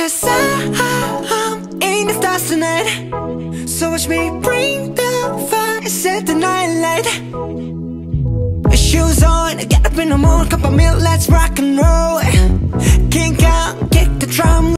'cause I'm in the stars tonight. So watch me bring the fire and set the night light. Shoes on, get up in the morning, cup of milk, let's rock